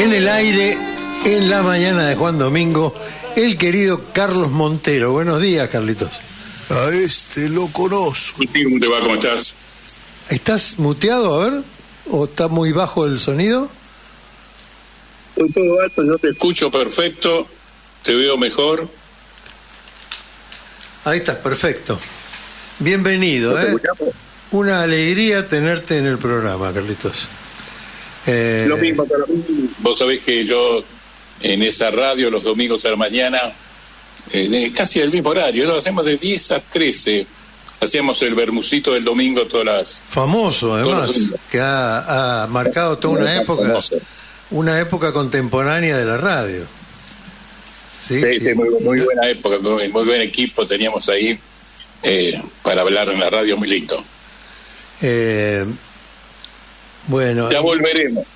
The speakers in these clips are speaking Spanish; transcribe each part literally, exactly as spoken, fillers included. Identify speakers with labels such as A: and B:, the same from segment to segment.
A: En el aire, en la mañana de Juan Domingo, el querido Carlos Montero. Buenos días, Carlitos.
B: A este lo conozco.
C: ¿Cómo te va? ¿Cómo estás?
A: ¿Estás muteado, a ver? ¿O está muy bajo el sonido?
C: Estoy todo alto, yo te escucho perfecto, te veo mejor.
A: Ahí estás, perfecto. Bienvenido, ¿eh? Una alegría tenerte en el programa, Carlitos. Eh...
C: Lo mismo para mí. Vos sabés que yo en esa radio los domingos a la mañana, eh, casi el mismo horario, lo hacemos de diez a trece. Hacíamos el bermucito del domingo todas las...
A: Famoso, además, que ha, ha marcado toda una época, famoso. Una época contemporánea de la radio. Sí,
C: sí,
A: sí.
C: sí muy, muy buena época, muy, muy buen equipo teníamos ahí eh, para hablar en la radio, muy lindo.
A: Eh, bueno...
C: Ya volveremos.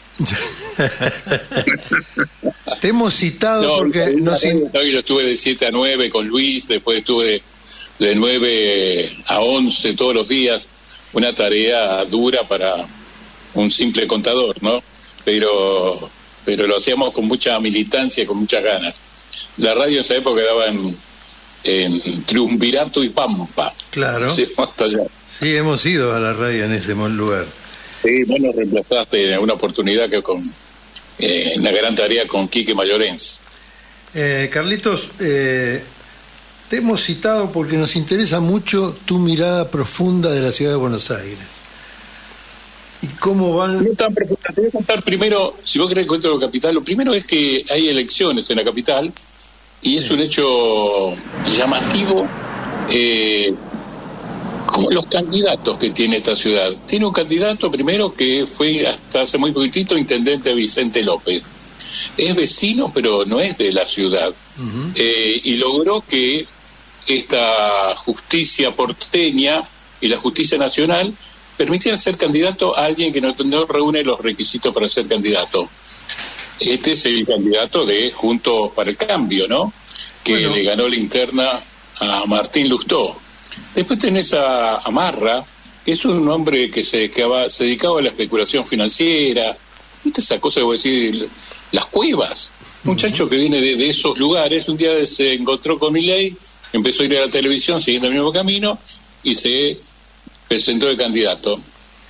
A: Te hemos citado no, porque...
C: Nos... Yo estuve de siete a nueve con Luis, después estuve de... de nueve a once todos los días, una tarea dura para un simple contador, ¿no? Pero pero lo hacíamos con mucha militancia, con muchas ganas. La radio en esa época daba en, en Triunvirato y Pampa.
A: Claro.
C: Sí, hasta allá.
A: Sí, hemos ido a la radio en ese lugar.
C: Sí, vos nos reemplazaste en una oportunidad que con eh, una gran tarea con Quique Mayorens.
A: Eh, Carlitos, eh, te hemos citado porque nos interesa mucho tu mirada profunda de la ciudad de Buenos Aires. ¿Y cómo van...?
C: No tan profunda. Te voy a contar primero, si vos querés que cuente lo capital, lo primero es que hay elecciones en la capital y es sí. un hecho llamativo eh, como los candidatos que tiene esta ciudad. Tiene un candidato primero que fue hasta hace muy poquitito intendente Vicente López. Es vecino, pero no es de la ciudad. Uh-huh. Eh, y logró que esta justicia porteña y la justicia nacional permitieran ser candidato a alguien que no, no reúne los requisitos para ser candidato. Este es el candidato de Juntos para el Cambio, ¿no? Que bueno. le ganó la interna a Martín Lustó. Después tenés a, a Marra, que es un hombre que se, que va, se dedicaba a la especulación financiera. ¿Viste esa cosa que voy a decir? Las cuevas. Un muchacho uh-huh. que viene de, de esos lugares, un día se encontró con Milei, empezó a ir a la televisión siguiendo el mismo camino y se presentó de candidato.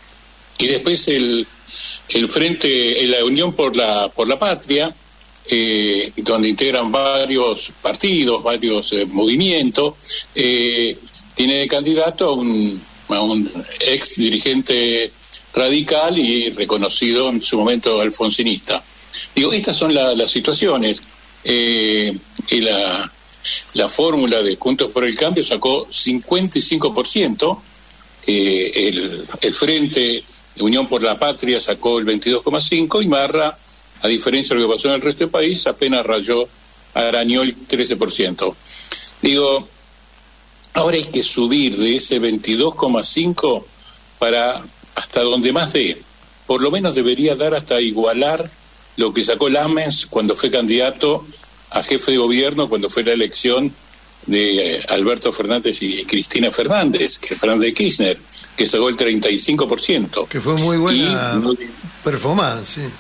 C: Y después el, el Frente, la Unión por la por la Patria, eh, donde integran varios partidos, varios eh, movimientos, eh, tiene de candidato a un, a un ex dirigente radical y reconocido en su momento alfonsinista. Digo, estas son la, las situaciones. Eh, y la, la fórmula de Juntos por el Cambio sacó cincuenta y cinco por ciento, eh, el, el Frente de Unión por la Patria sacó el veintidós coma cinco por ciento y Marra, a diferencia de lo que pasó en el resto del país, apenas rayó, arañó el trece por ciento. Digo, ahora hay que subir de ese veintidós coma cinco para hasta donde más dé. Por lo menos debería dar hasta igualar lo que sacó Lammens cuando fue candidato a jefe de gobierno, cuando fue la elección de eh, Alberto Fernández y Cristina Fernández, que Fernández de Kirchner, que sacó el treinta y cinco por ciento.
A: Que fue muy buena y, no, performance, sí.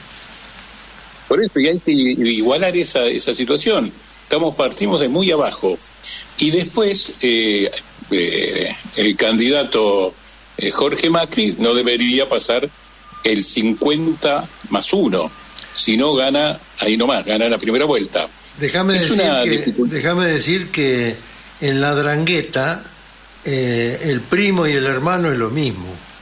C: Por eso, y hay que igualar esa, esa situación. Estamos, partimos de muy abajo. Y después, eh, eh, el candidato eh, Jorge Macri no debería pasar el cincuenta más uno. Si no, gana, ahí nomás, gana la primera vuelta.
A: Déjame decir, que, déjame decir que en la Drangheta eh, el primo y el hermano es lo mismo.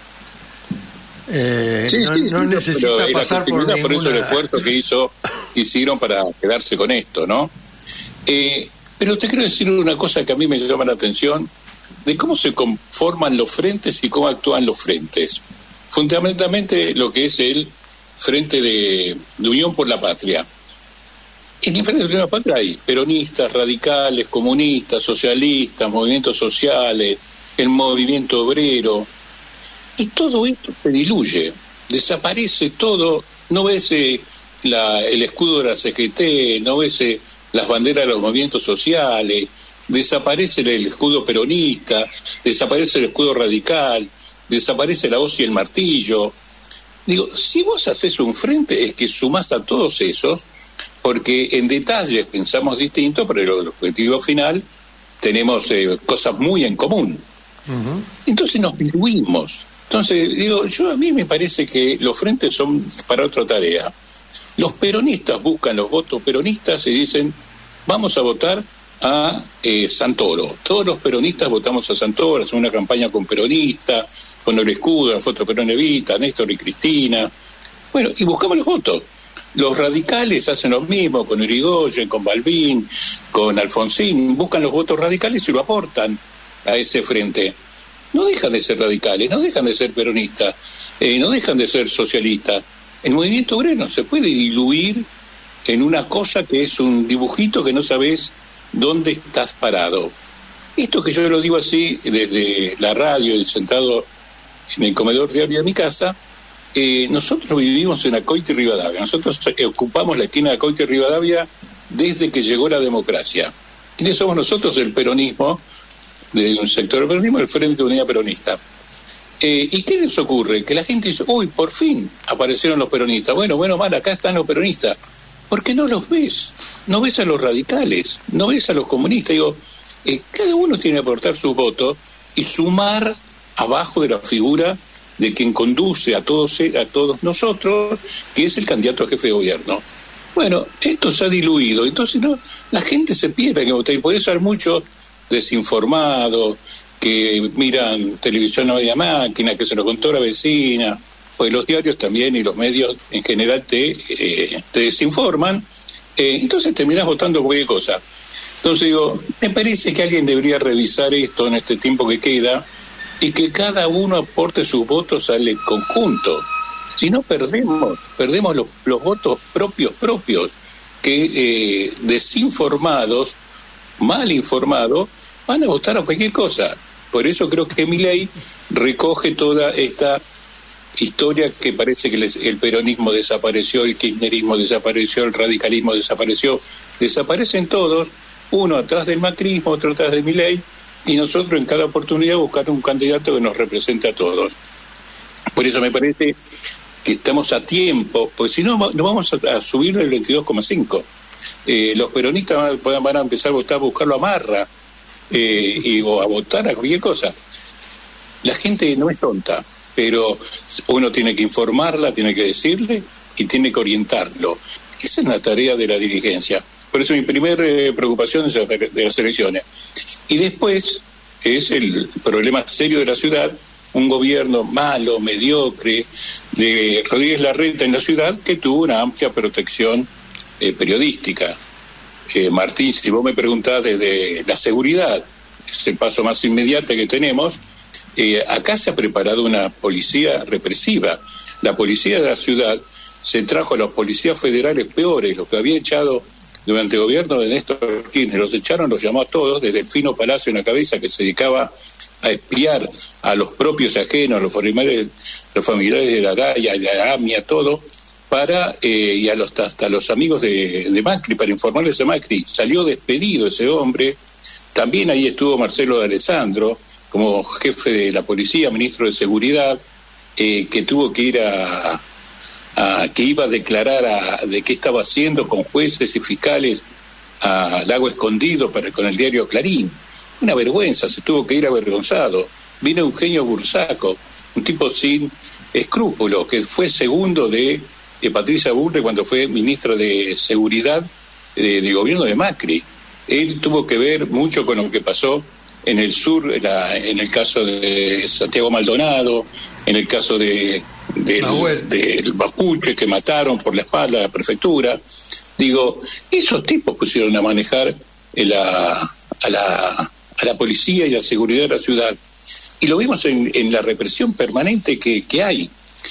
A: Eh,
C: sí,
A: no,
C: sí,
A: no
C: sí,
A: necesita pasar por ninguna...
C: Por eso el esfuerzo que hizo, hicieron para quedarse con esto, ¿no? Eh, pero te quiero decir una cosa que a mí me llama la atención, de cómo se conforman los frentes y cómo actúan los frentes. Fundamentalmente lo que es el Frente de, de Unión por la Patria. En el Frente de Unión por la Patria hay peronistas, radicales, comunistas, socialistas, movimientos sociales, el movimiento obrero, y todo esto se diluye, desaparece todo, no ves eh, la, el escudo de la C G T, no ves eh, las banderas de los movimientos sociales, desaparece el escudo peronista, desaparece el escudo radical, desaparece la hoz y el martillo. Digo, si vos haces un frente, es que sumás a todos esos, porque en detalle pensamos distinto, pero el objetivo final tenemos eh, cosas muy en común. Uh-huh. Entonces nos diluimos. Entonces, digo, yo a mí me parece que los frentes son para otra tarea. Los peronistas buscan los votos peronistas y dicen, vamos a votar a eh, Santoro. Todos los peronistas votamos a Santoro, hacen una campaña con peronistas, con el escudo, la foto Perón Evita, Néstor y Cristina. Bueno, y buscamos los votos. Los radicales hacen lo mismo con Irigoyen, con Balbín, con Alfonsín, buscan los votos radicales y lo aportan a ese frente. No dejan de ser radicales, no dejan de ser peronistas, eh, no dejan de ser socialistas. El movimiento obrero no se puede diluir en una cosa que es un dibujito que no sabes dónde estás parado. Esto que yo lo digo así desde la radio y sentado en el comedor diario de mi casa, eh, nosotros vivimos en Acoite y Rivadavia. Nosotros ocupamos la esquina de Acoite y Rivadavia desde que llegó la democracia. ¿Quiénes somos nosotros? El peronismo, de un sector del peronismo, el Frente de Unidad Peronista. Eh, ¿Y qué les ocurre? Que la gente dice, uy, por fin aparecieron los peronistas. Bueno, bueno, mal, acá están los peronistas. ¿Por qué no los ves? No ves a los radicales, no ves a los comunistas. Digo, eh, cada uno tiene que aportar sus votos y sumar abajo de la figura de quien conduce a todos a todos nosotros, que es el candidato a jefe de gobierno. Bueno, esto se ha diluido, entonces no, la gente se pierde que votar, y por eso hay muchos desinformados que miran televisión a media máquina, que se lo contó la vecina, pues los diarios también y los medios en general te, eh, te desinforman, eh, entonces terminás votando cualquier cosa. Entonces digo, me parece que alguien debería revisar esto en este tiempo que queda y que cada uno aporte sus votos al conjunto. Si no perdemos, perdemos los, los votos propios propios, que eh, desinformados, mal informados, van a votar a cualquier cosa. Por eso creo que Milei recoge toda esta historia que parece que les, el peronismo desapareció, el kirchnerismo desapareció, el radicalismo desapareció, desaparecen todos, uno atrás del macrismo, otro atrás de Milei, y nosotros en cada oportunidad buscar un candidato que nos represente a todos. Por eso me parece que estamos a tiempo, porque si no, no vamos a, a subir del veintidós coma cinco. Eh, los peronistas van a, van a empezar a votar, a buscarlo a Marra, eh, y, o a votar a cualquier cosa. La gente no es tonta, pero uno tiene que informarla, tiene que decirle y tiene que orientarlo. Esa es la tarea de la dirigencia. Por eso mi primera eh, preocupación es de las elecciones. Y después es el problema serio de la ciudad, un gobierno malo, mediocre, de Rodríguez Larreta en la ciudad, que tuvo una amplia protección eh, periodística. Eh, Martín, si vos me preguntás desde la seguridad, es el paso más inmediato que tenemos, eh, acá se ha preparado una policía represiva. La policía de la ciudad se trajo a los policías federales peores, los que había echado durante el gobierno de Néstor Kirchner, los echaron, los llamó a todos, desde el Fino Palacio en la cabeza, que se dedicaba a espiar a los propios ajenos, a los familiares, los familiares de la D A I A, de la A M I A, todo, para, eh, y a los, hasta los amigos de, de Macri, para informarles a Macri. Salió despedido ese hombre. También ahí estuvo Marcelo de Alessandro, como jefe de la policía, ministro de Seguridad, eh, que tuvo que ir a... A, que iba a declarar a, de qué estaba haciendo con jueces y fiscales a Lago Escondido para, con el diario Clarín. Una vergüenza, se tuvo que ir avergonzado. Vino Eugenio Bursaco, un tipo sin escrúpulos, que fue segundo de, de Patricia Bullrich cuando fue ministra de Seguridad de, de gobierno de Macri. Él tuvo que ver mucho con lo que pasó en el sur, en, la, en el caso de Santiago Maldonado, en el caso de del, del Mapuche que mataron por la espalda a la prefectura. Digo, esos tipos pusieron a manejar la, a, la, a la policía y la seguridad de la ciudad. Y lo vimos en, en la represión permanente que, que hay.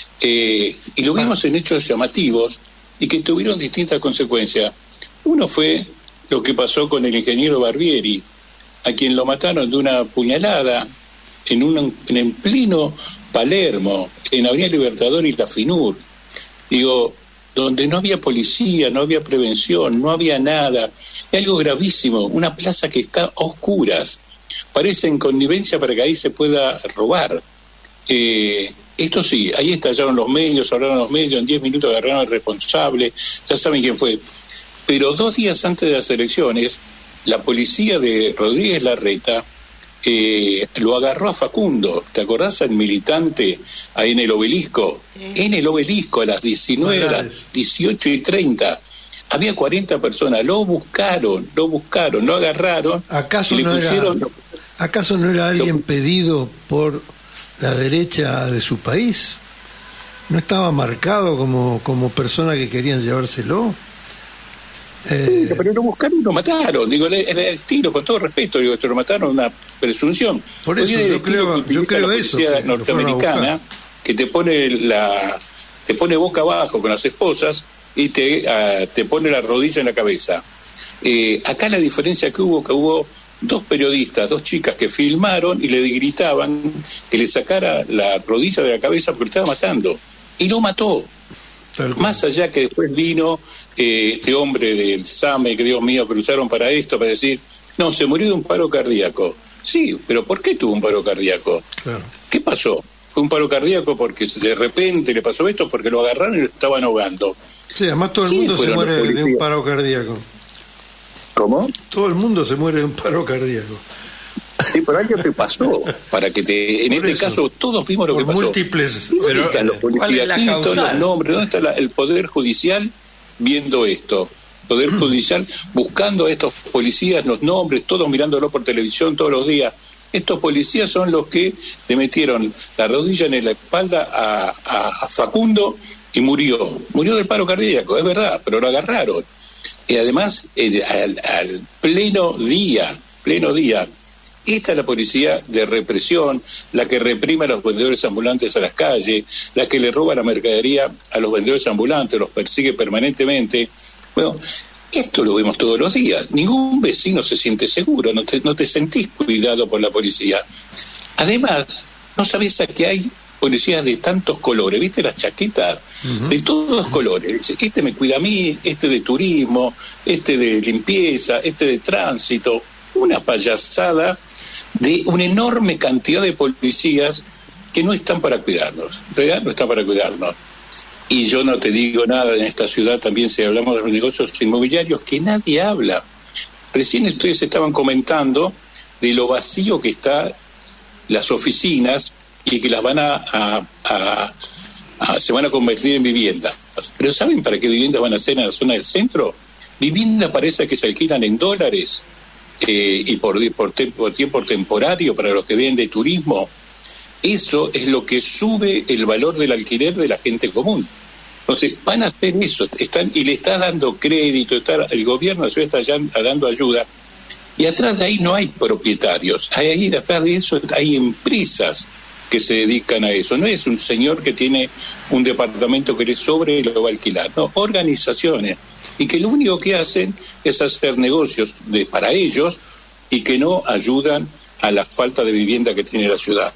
C: Eh, y lo vimos en hechos llamativos y que tuvieron distintas consecuencias. Uno fue lo que pasó con el ingeniero Barbieri, a quien lo mataron de una puñalada en, un, en, en pleno Palermo, en Avenida Libertador y la FINUR. Digo, donde no había policía, no había prevención, no había nada. Es algo gravísimo, una plaza que está a oscuras. Parece en connivencia para que ahí se pueda robar. Eh, Esto sí, ahí estallaron los medios, hablaron los medios, en diez minutos agarraron al responsable, ya saben quién fue. Pero dos días antes de las elecciones, la policía de Rodríguez Larreta eh, lo agarró a Facundo. ¿Te acordás al militante ahí en el Obelisco? Sí. En el Obelisco, a las diecinueve, a las dieciocho y treinta. Había cuarenta personas, lo buscaron, lo buscaron, lo agarraron.
A: ¿Acaso,
C: y le
A: no,
C: pusieron,
A: era, ¿acaso no era alguien
C: lo,
A: pedido por la derecha de su país? ¿No estaba marcado como, como persona que querían llevárselo?
C: Eh... Pero lo buscaron y lo mataron. Digo, era el estilo, con todo respeto, digo, te lo mataron, una presunción.
A: Por eso yo creo, yo creo
C: la
A: eso.
C: La norteamericana que te pone la te pone boca abajo con las esposas y te, uh, te pone la rodilla en la cabeza. Eh, acá la diferencia que hubo, que hubo dos periodistas, dos chicas que filmaron y le gritaban que le sacara la rodilla de la cabeza porque lo estaba matando. Y lo mató. Más allá que después vino eh, este hombre del S A M E, que Dios mío, que lo usaron para esto, para decir, no, se murió de un paro cardíaco. Sí, pero ¿por qué tuvo un paro cardíaco? Claro. ¿Qué pasó? Fue un paro cardíaco porque de repente le pasó esto, porque lo agarraron y lo estaban ahogando.
A: Sí, además todo el mundo se muere de un paro cardíaco.
C: ¿Cómo?
A: Todo el mundo se muere de un paro cardíaco.
C: Sí, pero algo te pasó, para que te, en por este eso, caso todos vimos lo que pasó.
A: Múltiples.
C: ¿Dónde pero, están los policías aquí, todos los nombres? ¿Dónde está la, el Poder Judicial viendo esto? Poder Judicial buscando a estos policías, los nombres, todos mirándolo por televisión todos los días. Estos policías son los que le metieron la rodilla en la espalda a, a, a Facundo y murió. Murió del paro cardíaco, es verdad, pero lo agarraron. Y además, eh, al, al pleno día, pleno día, esta es la policía de represión, la que reprime a los vendedores ambulantes a las calles, la que le roba la mercadería a los vendedores ambulantes, los persigue permanentemente. Bueno, esto lo vemos todos los días. Ningún vecino se siente seguro, no te, no te sentís cuidado por la policía. Además, no sabés a qué hay policías de tantos colores, ¿viste las chaquetas? Uh-huh. De todos colores. Este me cuida a mí, este de turismo, este de limpieza, este de tránsito. Una payasada de una enorme cantidad de policías que no están para cuidarnos, ¿verdad? No están para cuidarnos. Y yo no te digo nada, en esta ciudad también se hablamos de los negocios inmobiliarios que nadie habla. Recién ustedes estaban comentando de lo vacío que están las oficinas y que las van a, a, a, a se van a convertir en viviendas. Pero ¿saben para qué viviendas van a ser en la zona del centro? Vivienda parece que se alquilan en dólares. Eh, y por, por, por tiempo temporario para los que vienen de turismo. Eso es lo que sube el valor del alquiler de la gente común. Entonces van a hacer eso, están y le está dando crédito, está, el gobierno de la ciudad está ya dando ayuda, y atrás de ahí no hay propietarios, ahí atrás de eso hay empresas que se dedican a eso. No es un señor que tiene un departamento que le sobre y lo va a alquilar, no, organizaciones, y que lo único que hacen es hacer negocios de, para ellos y que no ayudan a la falta de vivienda que tiene la ciudad.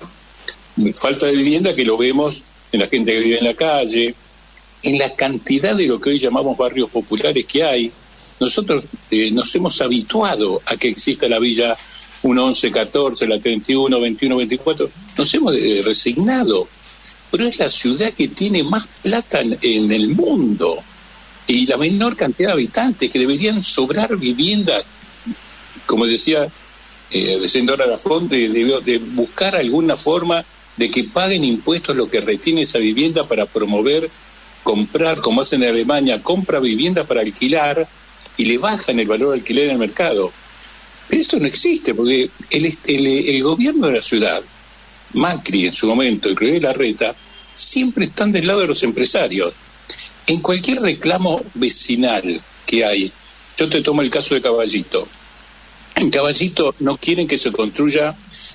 C: Falta de vivienda que lo vemos en la gente que vive en la calle, en la cantidad de lo que hoy llamamos barrios populares que hay. Nosotros eh, nos hemos habituado a que exista la Villa uno once catorce, la treinta y uno, veintiuno, veinticuatro, nos hemos eh, resignado, pero es la ciudad que tiene más plata en, en el mundo y la menor cantidad de habitantes, que deberían sobrar viviendas, como decía eh, de Sendora Lafont, de, de, de buscar alguna forma de que paguen impuestos lo que retiene esa vivienda para promover, comprar, como hacen en Alemania, compra viviendas para alquilar y le bajan el valor de alquiler en el mercado. Pero esto no existe, porque el, el, el gobierno de la ciudad, Macri en su momento, y Rodríguez Larreta, siempre están del lado de los empresarios. En cualquier reclamo vecinal que hay, yo te tomo el caso de Caballito. En Caballito no quieren que se construya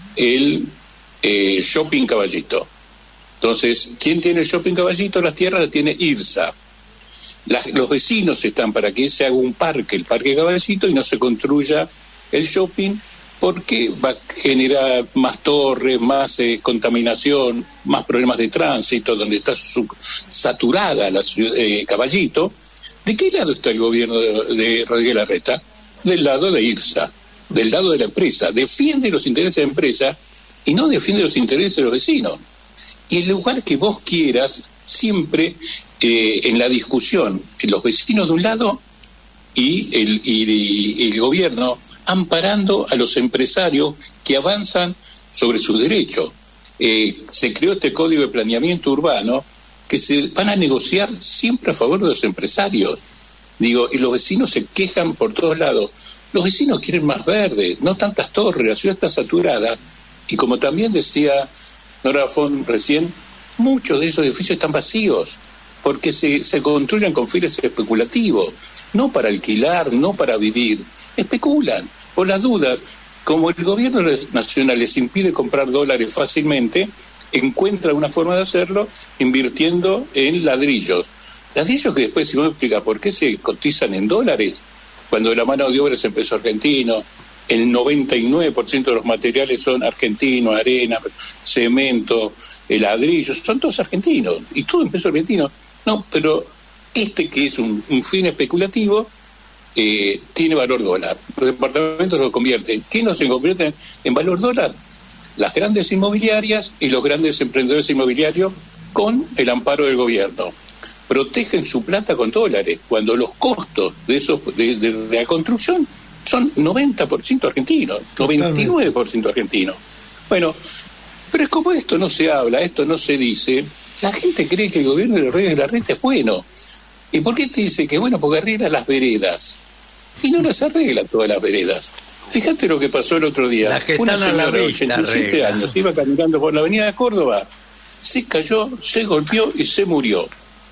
C: el eh, shopping Caballito. Entonces, ¿quién tiene el shopping Caballito? Las tierras las tiene IRSA. Las, los vecinos están para que se haga un parque, el Parque Caballito, y no se construya el shopping, porque va a generar más torres, más eh, contaminación, más problemas de tránsito, donde está su, saturada la ciudad, eh, Caballito. ¿De qué lado está el gobierno de, de Rodríguez Larreta? Del lado de IRSA, del lado de la empresa. Defiende los intereses de la empresa y no defiende los intereses de los vecinos. y el lugar que vos quieras, siempre eh, en la discusión, los vecinos de un lado y el, y, y el gobierno amparando a los empresarios que avanzan sobre sus derechos. Eh, se creó este código de planeamiento urbano que se van a negociar siempre a favor de los empresarios. Digo, y los vecinos se quejan por todos lados. Los vecinos quieren más verde, no tantas torres, la ciudad está saturada. Y como también decía Nora Font recién, muchos de esos edificios están vacíos, porque se, se construyen con fines especulativos, no para alquilar, no para vivir. Especulan, por las dudas. Como el gobierno nacional les impide comprar dólares fácilmente, encuentra una forma de hacerlo invirtiendo en ladrillos. Ladrillos que después, si me explica por qué se cotizan en dólares, cuando la mano de obra es en peso argentino, el noventa y nueve por ciento de los materiales son argentinos, arena, cemento, ladrillos, son todos argentinos, y todo en peso argentino. No, pero este que es un, un fin especulativo, eh, tiene valor dólar. Los departamentos lo convierten. ¿Quién se convierte en valor dólar? Las grandes inmobiliarias y los grandes emprendedores inmobiliarios con el amparo del gobierno. Protegen su plata con dólares, cuando los costos de esos de, de, de la construcción son noventa por ciento argentinos, noventa y nueve por ciento argentinos. Bueno, pero es como esto no se habla, esto no se dice, la gente cree que el gobierno de los Reyes de la Renta es bueno. ¿Y por qué te dice que es bueno? Porque arregla las veredas. Y no las arregla todas las veredas. Fíjate lo que pasó el otro día.
D: Las que
C: Una
D: están
C: señora
D: a la
C: de
D: vista,
C: ochenta y siete
D: arregla.
C: años iba caminando por la avenida de Córdoba, se cayó, se golpeó y se murió.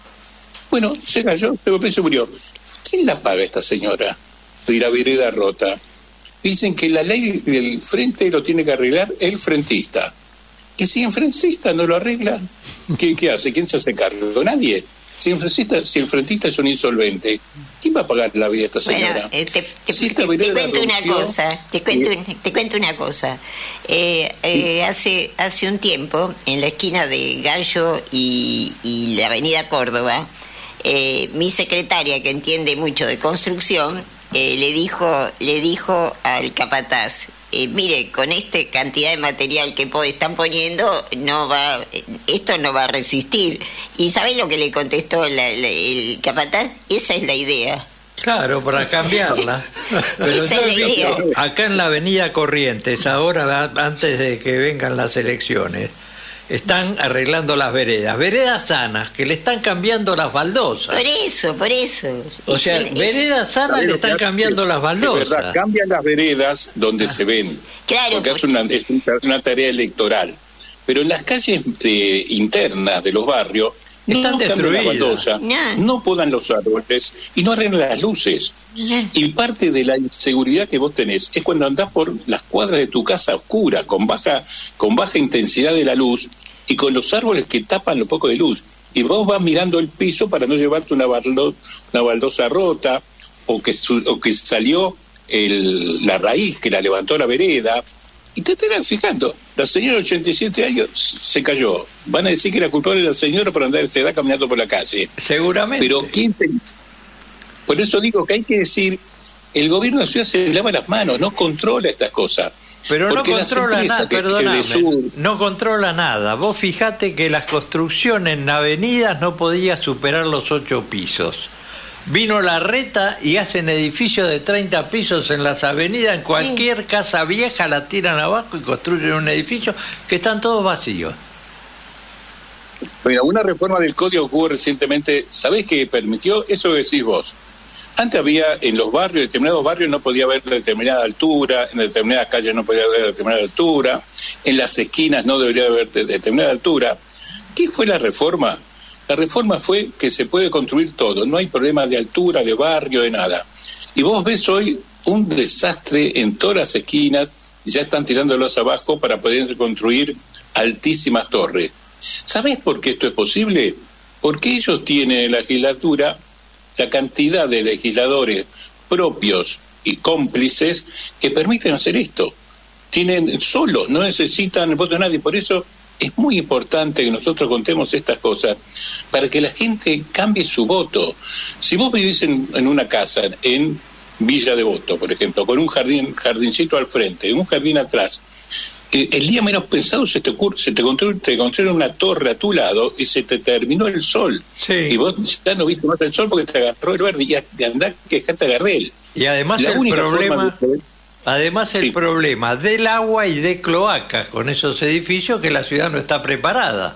C: Bueno, se cayó, se golpeó y se murió. ¿Quién la paga esta señora de la vereda rota? Dicen que la ley del frente lo tiene que arreglar el frentista. Que si el frentista no lo arregla, ¿qué, qué hace? ¿Quién se hace cargo? Nadie. Si el frentista, si el frentista es un insolvente, ¿quién va a pagar la vida de esta señora?
E: Bueno, eh, te, te,
C: Si
E: te,
C: esta
E: te
C: vereda
E: cuento una
C: rompió,
E: cosa, te cuento,
C: eh,
E: un- te cuento una cosa. Eh, eh, hace, hace un tiempo, en la esquina de Gallo y, y la avenida Córdoba, eh, mi secretaria, que entiende mucho de construcción, eh, le dijo, le dijo al capataz, eh, mire, con esta cantidad de material que po- están poniendo, no va, esto no va a resistir. ¿Y sabés lo que le contestó la- la- el capataz? Esa es la idea.
D: Claro, para cambiarla. Pero
E: Esa
D: yo
E: es
D: he
E: la idea.
D: visto acá en la avenida Corrientes, ahora a- antes de que vengan las elecciones, están arreglando las veredas, veredas sanas, que le están cambiando las baldosas.
E: Por eso, por eso.
D: O
E: Es
D: sea,
E: un- es-
D: veredas sanas
C: ¿sabés
D: le
C: lo
D: están
C: que hace?
D: cambiando las
C: Es verdad,
D: baldosas.
C: cambian las veredas donde se ven.
E: Claro,
C: Porque es
E: porque-
C: una, es una tarea electoral. Pero en las calles eh, internas de los barrios no
D: Están
C: cambian la
D: destruidas.
C: baldosa,
E: No.
C: no podan los árboles y no arreglan las luces.
E: No.
C: Y parte de la inseguridad que vos tenés es cuando andás por las cuadras de tu casa oscura, con baja, con baja intensidad de la luz y con los árboles que tapan lo poco de luz. Y vos vas mirando el piso para no llevarte una, baldo- una baldosa rota o que, su- o que salió el, la raíz que la levantó la vereda. Y te estarán fijando, la señora de ochenta y siete años se cayó. Van a decir que la culpable es la señora por andar esa edad caminando por la calle.
D: Seguramente.
C: Pero ¿quién te- por eso digo que hay que decir, el gobierno de la ciudad se lava las manos, no controla estas cosas.
D: Pero no
C: Porque las
D: controla
C: empresas
D: nada,
C: que- que de
D: perdóname,
C: sur-
D: no controla nada. Vos fijate que las construcciones en avenidas no podía superar los ocho pisos. Vino la reta y hacen edificios de treinta pisos en las avenidas, en cualquier casa vieja la tiran abajo y construyen un edificio que están todos vacíos.
C: Mira, una reforma del código que hubo recientemente, ¿sabés qué permitió? Eso que decís vos. Antes había en los barrios, en determinados barrios no podía haber determinada altura, en determinadas calles no podía haber determinada altura, en las esquinas no debería haber de- determinada altura. ¿Qué fue la reforma? La reforma fue que se puede construir todo, no hay problema de altura, de barrio, de nada. Y vos ves hoy un desastre en todas las esquinas, y ya están tirándolos abajo para poder construir altísimas torres. ¿Sabés por qué esto es posible? Porque ellos tienen en la legislatura la cantidad de legisladores propios y cómplices que permiten hacer esto. Tienen solos, no necesitan el voto de nadie. Por eso es muy importante que nosotros contemos estas cosas para que la gente cambie su voto. Si vos vivís en, en una casa, en Villa Devoto, por ejemplo, con un jardín, jardincito al frente, un jardín atrás, eh, el día menos pensado se te ocurre, se te construye, te construye una torre a tu lado y se te terminó el sol.
D: Sí.
C: Y vos ya no viste más el sol porque te agarró el verde y te andás quejate a Gardel.
D: Y además
C: La
D: el
C: única
D: problema,
C: forma de-
D: además el
C: Sí.
D: problema del agua y de cloacas con esos edificios que la ciudad no está preparada.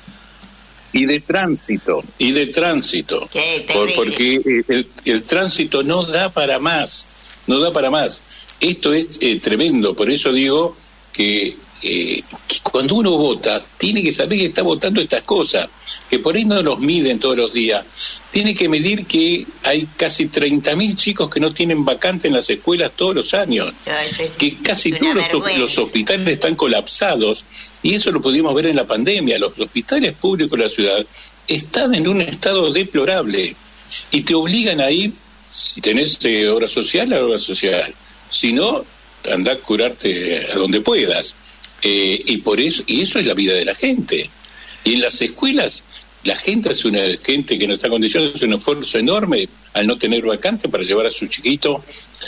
C: Y de tránsito, y de tránsito.
E: Qué
C: Por-
E: terrible.
C: porque eh, el, el tránsito no da para más, no da para más. Esto es eh, tremendo, por eso digo que, eh, que cuando uno vota, tiene que saber que está votando estas cosas, que por ahí no los miden todos los días. Tiene que medir que hay casi treinta mil chicos que no tienen vacante en las escuelas todos los años, que casi
E: Es una
C: todos los,
E: vergüenza.
C: los hospitales están colapsados, y eso lo pudimos ver en la pandemia. Los hospitales públicos de la ciudad están en un estado deplorable y te obligan a ir, si tenés eh, obra social, a obra social, si no, andá a curarte a donde puedas. Eh, y por eso, y eso es la vida de la gente. Y en las escuelas la gente hace una gente que no está en condiciones, hace un esfuerzo enorme al no tener vacante para llevar a su chiquito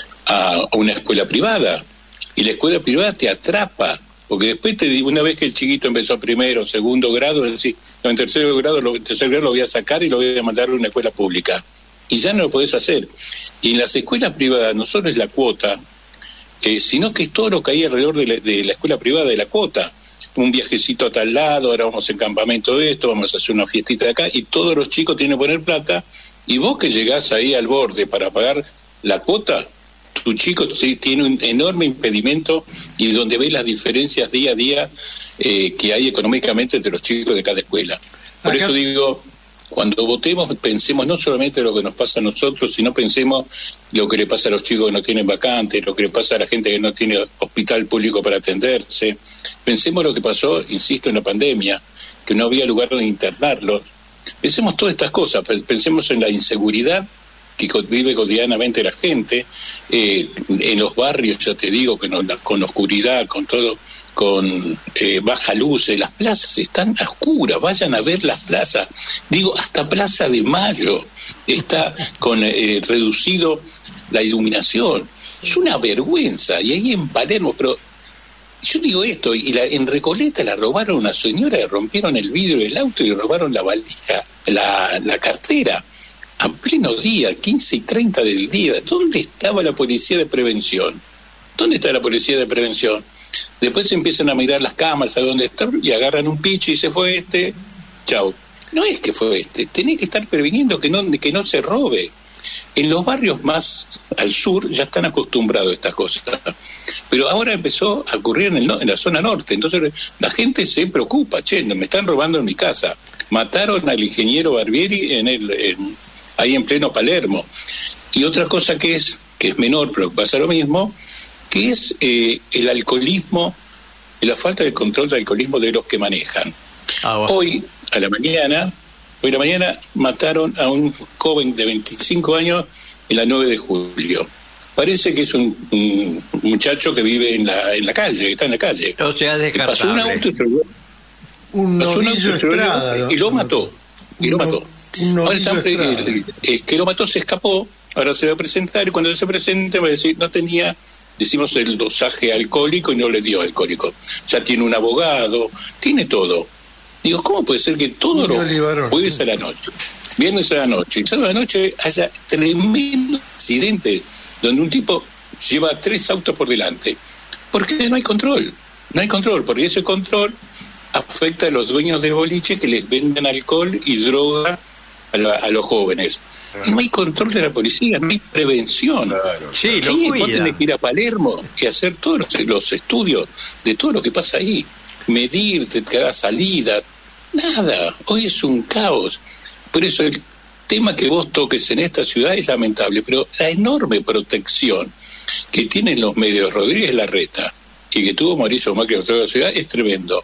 C: a, a una escuela privada, y la escuela privada te atrapa, porque después te digo, una vez que el chiquito empezó primero, segundo grado, es decir, no, en tercer grado, lo, en tercer grado lo voy a sacar y lo voy a mandar a una escuela pública, y ya no lo podés hacer. Y en las escuelas privadas no solo es la cuota, eh, sino que es todo lo que hay alrededor de la, de la escuela privada de la cuota. Un viajecito a tal lado, ahora vamos en campamento de esto, vamos a hacer una fiestita de acá, y todos los chicos tienen que poner plata, y vos que llegás ahí al borde para pagar la cuota, tu chico sí, tiene un enorme impedimento, y donde ves las diferencias día a día eh, que hay económicamente entre los chicos de cada escuela. Por
A: Acá-
C: eso digo, cuando votemos, pensemos no solamente lo que nos pasa a nosotros, sino pensemos lo que le pasa a los chicos que no tienen vacantes, lo que le pasa a la gente que no tiene hospital público para atenderse. Pensemos lo que pasó, insisto, en la pandemia, que no había lugar donde internarlos. Pensemos todas estas cosas, pensemos en la inseguridad que vive cotidianamente la gente, eh, en los barrios, ya te digo, que no, con oscuridad, con todo, con eh, baja luz, las plazas están a oscuras, vayan a ver las plazas, digo, hasta Plaza de Mayo está con eh, reducido la iluminación, es una vergüenza. Y ahí en Palermo, pero yo digo esto, y la, en Recoleta la robaron a una señora, le rompieron el vidrio del auto y le robaron la valija, la, la cartera, a pleno día, quince y treinta del día. ¿Dónde estaba la policía de prevención? ¿Dónde está la policía de prevención? Después se empiezan a mirar las cámaras a dónde están y agarran un picho y se fue este, chau. No es que fue este, tenés que estar previniendo que no, que no se robe. En los barrios más al sur ya están acostumbrados a estas cosas, pero ahora empezó a ocurrir en, el, no- en la zona norte. Entonces la gente se preocupa, che, me están robando en mi casa. Mataron al ingeniero Barbieri en el, en, ahí en pleno Palermo. Y otra cosa que es, que es menor, pero que pasa lo mismo, que es eh, el alcoholismo, y la falta de control del alcoholismo de los que manejan.
D: Ah, bueno.
C: Hoy, a la mañana, hoy a la mañana mataron a un joven de veinticinco años en la nueve de julio. Parece que es un, un muchacho que vive en la, en la calle, que está en la calle.
D: O sea,
C: Que pasó un
D: descartable.
C: auto y se-
A: Un
C: pasó un auto
A: novillo
C: y se-
A: Estrada.
C: y lo mató. Y lo
A: Un no-
C: mató.
A: un
C: Ahora
A: novillo
C: están pre-
A: Estrada.
C: el, el- el que lo mató se escapó, ahora se va a presentar, y cuando se presente va a decir, no tenía, decimos, el dosaje alcohólico y no le dio alcohólico. Ya tiene un abogado, tiene todo. Digo, ¿cómo puede ser que todos
A: Julio
C: los
A: Olivarón.
C: jueves a la noche, viernes a la noche y sábado a la noche haya tremendo accidente donde un tipo lleva tres autos por delante? Porque no hay control, no hay control, porque ese control afecta a los dueños de boliche que les venden alcohol y droga a, la- a los jóvenes. Y no hay control de la policía, no hay prevención.
D: Sí, lo
C: Ahí vos
D: cuida.
C: tenés que ir a Palermo y hacer todos los, los estudios de todo lo que pasa ahí, medirte cada salida, nada, hoy es un caos. Por eso el tema que vos toques en esta ciudad es lamentable, pero la enorme protección que tienen los medios Rodríguez Larreta y que tuvo Mauricio Macri en toda la ciudad es tremendo.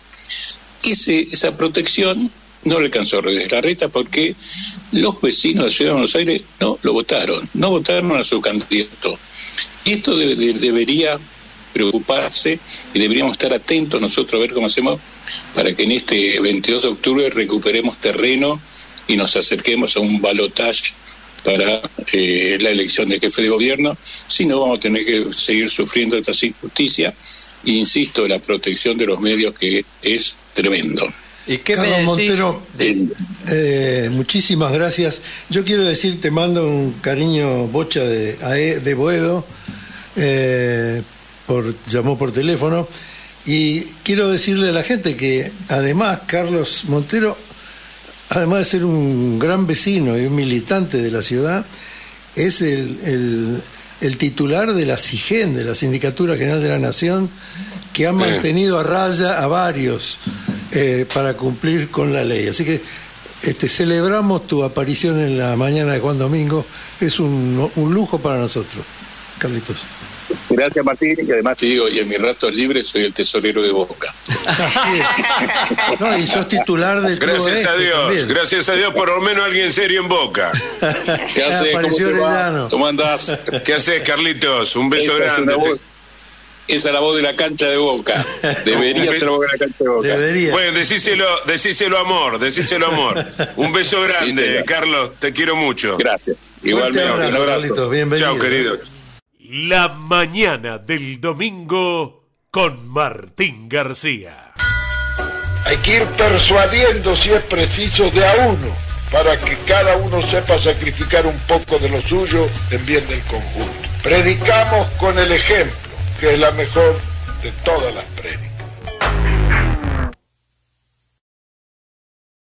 C: Ese, esa protección no le alcanzó a Rodríguez Larreta porque los vecinos de la ciudad de Buenos Aires no lo votaron, no votaron a su candidato. Y esto de- de- debería preocuparse y deberíamos estar atentos nosotros a ver cómo hacemos para que en este veintidós de octubre recuperemos terreno y nos acerquemos a un balotaje para eh, la elección de jefe de gobierno, si no vamos a tener que seguir sufriendo estas injusticias. E insisto, la protección de los medios, que es tremendo.
D: ¿Y qué
A: Carlos
D: me decís?
A: Montero,
C: Eh,
A: eh, muchísimas gracias. Yo quiero decir, te mando un cariño bocha de, a- de Boedo, eh, por, llamó por teléfono, y quiero decirle a la gente que además Carlos Montero, además de ser un gran vecino y un militante de la ciudad, es el, el, el titular de la SIGEN, de la Sindicatura General de la Nación, que ha mantenido a raya a varios eh, para cumplir con la ley. Así que este, celebramos tu aparición en la mañana de Juan Domingo. Es un, un lujo para nosotros, Carlitos.
C: Gracias, Martín, y además te digo, y en mis ratos libres soy el tesorero de Boca.
A: Así es. No, y sos titular del Club
F: Gracias
A: Oeste
F: a Dios,
A: también.
F: gracias a Dios, por lo menos alguien serio en Boca.
C: ¿Qué haces? ¿Cómo
A: Apareció
C: te va?
A: Orellano.
C: ¿Cómo andás?
F: ¿Qué haces, Carlitos? Un beso
C: Esa es
F: grande.
C: una voz- Esa es la voz de la cancha de Boca. Debería ser la voz de la cancha de Boca.
A: Debería.
F: Bueno, decíselo, decíselo amor, decíselo amor. Un beso grande, Carlos, te quiero mucho.
C: Gracias.
A: Fuerte
C: Igualmente,
A: abrazo,
C: un abrazo.
A: Carlitos, bienvenido.
F: Chao, querido.
G: La mañana del domingo con Martín García.
B: Hay que ir persuadiendo, si es preciso, de a uno, para que cada uno sepa sacrificar un poco de lo suyo en bien del conjunto. Predicamos con el ejemplo, que es la mejor de todas las prédicas.